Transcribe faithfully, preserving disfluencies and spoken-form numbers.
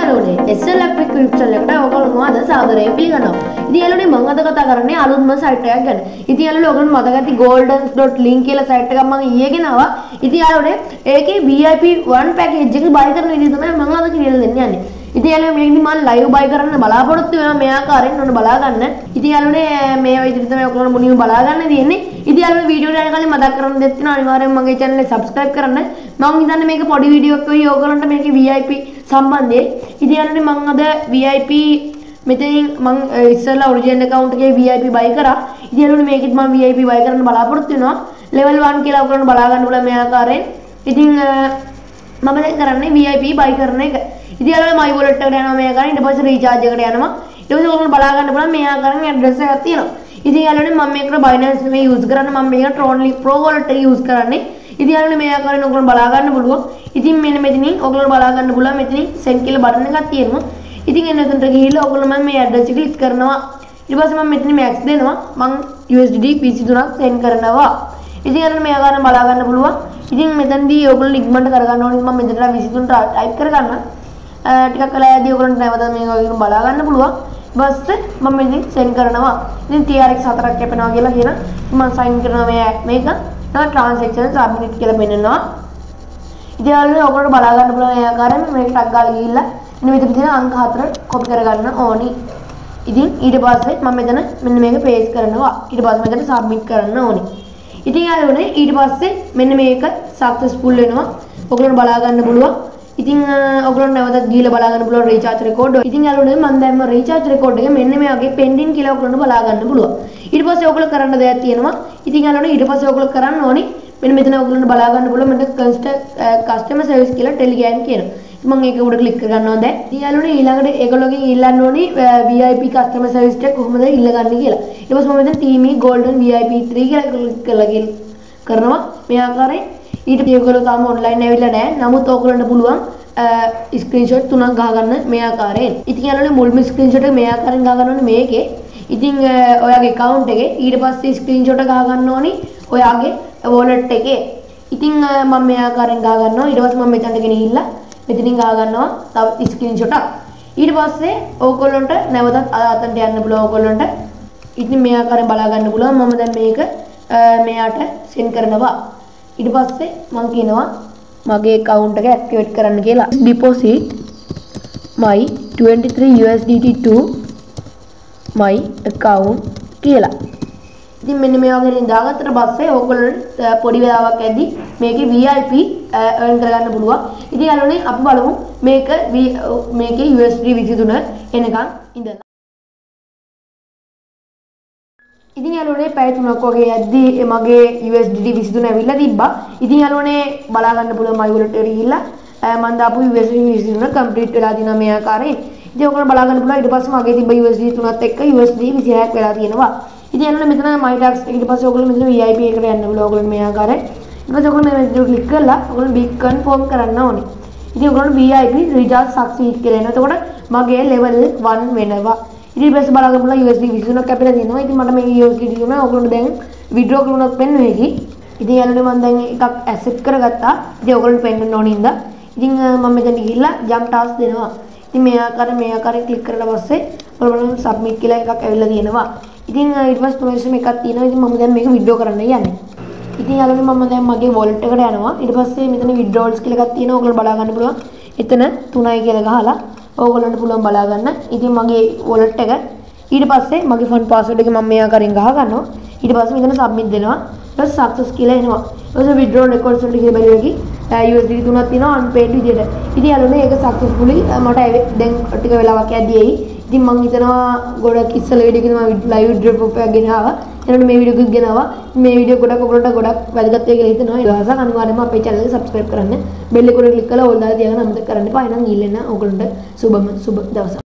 යාළුවනේ S L Electric YouTube channel එකට ඔයගොල්ලෝ අද සාදරයෙන් පිළිගන්නවා. ඉතින් යාළුවනේ මම අද කතා කරන්නේ අලුත්ම site එකක් ගැන. ඉතින් යාළුවනේ ඔයගොල්ලෝ මතක ඇති golden dot link කියලා site එකක් මම ඊයේ ගෙනාවා. ඉතින් යාළුවනේ ඒකේ V I P one package එක buy කරන විදිහ තමයි මම අද කියලා දෙන්න යන්නේ. ඉතින් යාළුවනේ මේකදී මම live buy කරන්න බලාපොරොත්තු වෙනවා මේ ආකාරයෙන් ඔන්න බලා ගන්න. ඉතින් යාළුවනේ මේ විදිහට තමයි ඔයගොල්ලෝ මුලින්ම බලා ගන්න තියෙන්නේ. ඉතින් යාළුවනේ වීඩියෝ එක යන කලින් මතක් කරන්න දෙන්න අනිවාර්යෙන්ම මගේ channel එක subscribe කරන්න. මම හිතන්නේ මේක පොඩි වීඩියෝ එකක් වෙයි ඔයගොල්ලන්ට මේකේ V I P සම්බන්ධයෙන්. ඉතින් යාළුවනේ මම අද V I P මෙතනින් මම ඉස්සෙල්ලා ඔරිජිනල් account එකේ V I P buy කරා. ඉතින් යාළුවනේ මේකෙත් මම V I P buy කරන්න බලාපොරොත්තු වෙනවා. level one කියලා ඔයගොල්ලන්ට බලා ගන්න පුළුවන් මේ ආකාරයෙන්. ඉතින් මම දැන් කරන්නේ V I P buy කරන එක. ඉතින් යාළුවනේ my wallet එකට යනවා මේ ආකාරයෙන්. ඊට පස්සේ recharge එකට යනවා. ඊට පස්සේ ඔයගොල්ලන්ට බලා ගන්න පුළුවන් මේ ආකාරයෙන් address එකක් තියෙනවා. ඉතින් යාළුවනේ මම මේකට Binance නෙමෙයි use කරන්නේ. මම මේක Tronly Pro wallet එක use කරන්නේ. ඉතින් යාළුවනේ මේ ආකාරයෙන් ඔයගොල්ලෝ බලා ගන්න පුළුවන්. ඉතින් මෙන්න මෙතනින් ඔයගොල්ලෝ බලා ගන්න පුළුවන් මෙතනින් send කියලා බටන් එකක් තියෙනවා. ඉතින් එන්න එතනට ගිහිල්ලා ඔයගොල්ලෝ මම මේ address එක click කරනවා. ඊට පස්සේ මම මෙතන max දෙනවා. මම U S D T twenty-three send කරනවා. ඉතින් යාළුවනේ මේ ආකාරයෙන් බලා ගන්න පුළුවන්. ඉතින් මෙතනදී ඔයගොල්ලෝ ඉක්මනට කරගන්න ඕනේ. මම මෙතනට twenty-three type කරගන්න. ටිකක් කළා යදී ඔයගොල්ලන්ට නැවත මේක ඔයගොල්ලෝ බලා ගන්න පුළුවන්. ඊපස්සේ මම මෙතන send කරනවා. ඉතින් T R X four ක් කැපෙනවා කියලා කියන මම sign කරනවා මේ මේක. තව transaction submit කියලා පෙන්නනවා. ඉතින් යාළුවනේ ඔයගොල්ලෝ බලා ගන්න පුළුවන් මේ ආකාරයෙන් මේක ටක් ගාලා ගිහිල්ලා ඉතින් මෙතන තියෙන අංක four copy කරගන්න ඕනි. ඉතින් ඊට පස්සේ මම මෙතන මෙන්න මේක paste කරනවා. ඊට පස්සේ මෙතන submit කරන්න ඕනි. ඉතින් යාළුවනේ ඊට පස්සේ මෙන්න මේක successful වෙනවා. ඔයගොල්ලෝ බලා ගන්න පුළුවන්. ඉතින් ඔයගොල්ලෝ නැවතත් ගිහලා බලා ගන්න පුළුවන් recharge record. ඉතින් යාළුවනේ මම දැම්ම recharge record එක මෙන්න මේ වගේ pending කියලා ඔයගොල්ලෝ බලා ගන්න පුළුවන්. ඊට පස්සේ ඔයගොල්ලෝ කරන්න දෙයක් තියෙනවා. ඉතින් යාළුවනේ ඊට පස්සේ ඔයගොල්ලෝ කරන්න ඕනි මෙන්න මෙතන ඔයගොල්ලෝ බලා ගන්න පුළුවන් මෙතන customer service කියලා Telegram කියනවා. මම ඒක උඩ ක්ලික් කරගන්නවා දැන්. ඉතින් යාළුවනේ ඊළඟට ඒගොල්ලෝගෙන් ඉල්ලන්න ඕනි V I P customer service එක කොහොමද ඉල්ලගන්නේ කියලා. ඊට පස්සේ මම මෙතන Team Golden V I P three කියලා ක්ලික් කරලා කරනවා මේ ආකාරයෙන්. ඊට පස්සේ ඔයගොල්ලෝ තාම online ඇවිල්ලා නැහැ. නමුත් ඔයගොල්ලන්ට පුළුවන් ස්ක්‍රීන්ෂොට් තුනක් ගහ ගන්න මේ ආකාරයෙන්. ඉතින් යාළුවනේ මුල්ම ස්ක්‍රීන්ෂොට් එක මේ ආකාරයෙන් ගහ ගන්න ඕනේ මේකේ. ඉතින් ඔයාගේ account එකේ ඊට පස්සේ ස්ක්‍රීන්ෂොට් එක ගහ ගන්න ඕනේ ඔයාගේ wallet එකේ. ඉතින් මම මේ ආකාරයෙන් ගහ ගන්නවා. ඊට පස්සේ මම මෙතනට ගෙනහිල්ලා මෙතනින් ගහ ගන්නවා තව ස්ක්‍රීන්ෂොට් එකක්. ඊට පස්සේ ඕගොල්ලන්ට නැවතත් අතට යන්න පුළුවන් ඕගොල්ලන්ට. ඉතින් මේ ආකාරයෙන් බලා ගන්න පුළුවන්. මම දැන් මේක මෙයාට send කරනවා. ඊට පස්සේ මම කියනවා මගේ account එක activate කරන්න කියලා. Deposit my twenty-three U S D T to my account කියලා. ඉතින් මෙන්න මේ වගේ ලින්ක් දාගත්තට පස්සේ ඕගොල්ලන්ට පොඩි වෙලාවක් ඇද්දි මේකේ V I P earn කරගන්න පුළුවන්. ඉතින් යාළුවනේ අපි බලමු මේක මේකේ U S D twenty-three එනකන් ඉඳලා. ඉතින් යාළුවනේ පැය තුනක් වගේ ඇද්දි මගේ U S D T twenty-three ඇවිල්ලා තිබ්බා. ඉතින් යාළුවනේ බලා ගන්න පුළුවන් my wallet එකට ගිහිල්ලා මම දාපු U S D twenty-three complete වෙලා දිනවා මේ ආකාරයෙන්. ඉතින් ඔයගොල්ලෝ බලා ගන්න පුළුවන් ඊට පස්සේ මගේ තිබ්බ U S D තුනත් එක්ක U S D twenty-six වෙලා තියෙනවා. ඉතින් යාළුවනේ මෙතන my tax ඊට පස්සේ ඔයගොල්ලෝ මෙතන V I P එකට යන්න පුළුවන් ඔයගොල්ලෝ මේ ආකාරයෙන්. ඊට පස්සේ ඔයගොල්ලෝ මේ විදිහට ක්ලික් කරලා ඔයගොල්ලෝ big confirm කරන්න ඕනේ. ඉතින් ඔයගොල්ලෝ V I P recharge succeed කියලා එනවා. එතකොට මගේ level one වෙනවා. ඉතින් ඊපස්සේ බලන්න පුළුවන් U S D twenty-three කැපිලා තියෙනවා. ඉතින් මට මේ U S D twenty-three ඔයගොල්ලෝ දැන් withdraw කරුණොත් පෙන්වන්නේ කි. ඉතින් යාළුවනේ මම දැන් එකක් accept කරගත්තා. ඉතින් ඔයගොල්ලෝ පෙන්වන්න ඕනේ ඉඳලා. ඉතින් මම මෙතන ගිහිල්ලා jump task දෙනවා. ඉතින් මේ ආකාරයෙන් මේ ආකාරයෙන් ක්ලික් කරලා පස්සේ ඔයගොල්ලෝ submit කියලා එකක් ඇවිල්ලා තියෙනවා. ඉතින් ඊට පස්සේ තුනේසම එකක් තියෙනවා. ඉතින් මම දැන් මේක withdraw කරන්න යන්නේ. ඉතින් යාළුවනේ මම දැන් මගේ wallet එකට යනවා. ඊට පස්සේ මෙතන withdrawals කියලා එකක් තියෙනවා. ඔයගොල්ලෝ බලා ගන්න පුළුවන්. එතන තුනයි කියලා ගහලා ඕගොල්ලන්ට පුළුවන් බලා ගන්න. ඉතින් මගේ wallet එක ඊට පස්සේ මගේ phone password එක මම මේ ආකාරයෙන් ගහ ගන්නවා. ඊට පස්සේ මෙතන submit දෙනවා. ඊට පස්සේ success කියලා එනවා. ඊට පස්සේ withdraw records වලට ගිහින් බලුවකි U S D තුනක් තියෙනවා unpaid විදියට. ඉතින් යාළුවනේ ඒක successfully මට දැන් ටික වෙලාවක් යද්දී එයි. ඉතින් මම හිතනවා ගොඩක් ඉස්සල වීඩියෝ එකේ මම live withdraw proof එකක් ගෙනාවා. එතකොට මේ වීඩියෝ එකක් ගෙනාවා. මේ වීඩියෝ ගොඩක් ඔයගොල්ලන්ට ගොඩක් වැදගත් වෙයි කියලා හිතනවා. ඒ නිසා අනිවාර්යයෙන්ම අපේ channel එක subscribe කරන්න. bell එක උඩ click කරලා all දාලා තියාගන්න අමතක කරන්න එපා. එහෙනම් ඊළඟ ඕගොල්ලන්ට සුබම සුබ දවසක්.